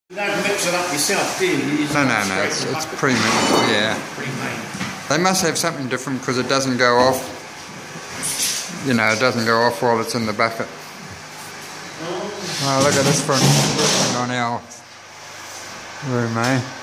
You don't mix it up yourself, do you? No, it's pre-mixed, yeah. They must have something different because it doesn't go off. You know, it doesn't go off while it's in the bucket. Oh, look at this front on our room, eh?